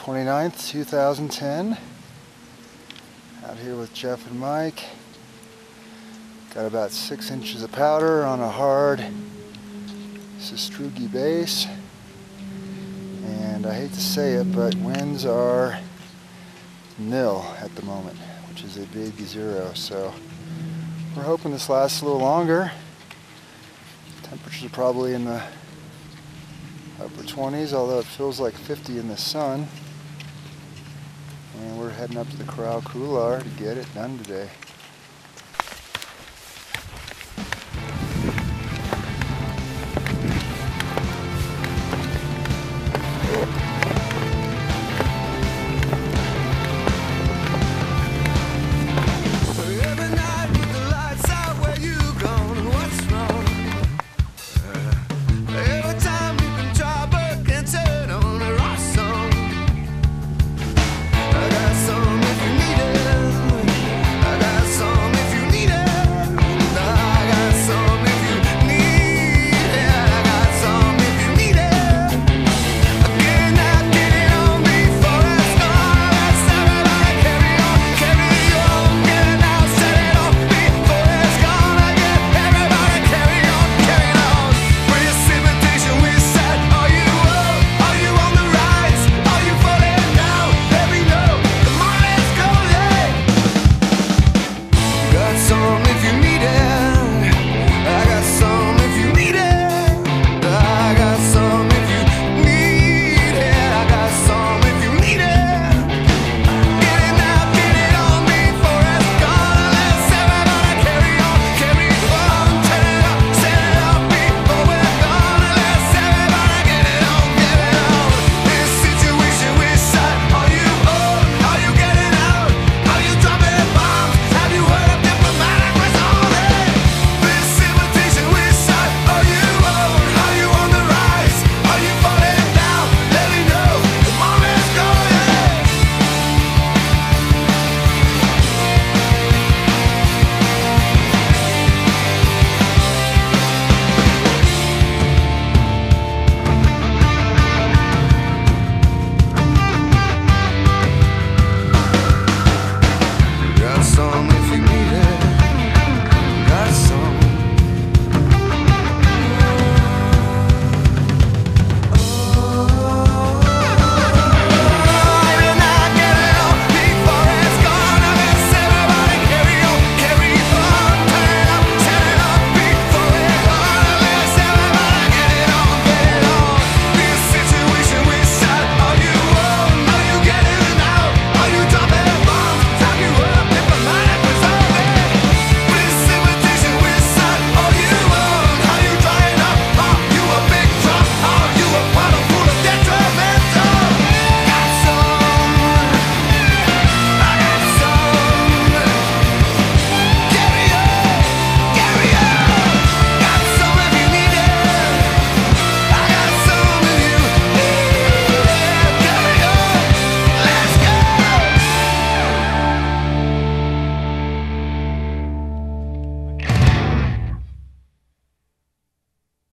29th, 2010. Out here with Jeff and Mike. Got about 6 inches of powder on a hard sastrugi base. And I hate to say it, but winds are nil at the moment, which is a big 0. So we're hoping this lasts a little longer. Temperatures are probably in the upper 20s, although it feels like 50 in the sun. And we're heading up to the Corral Couloir to get it done today.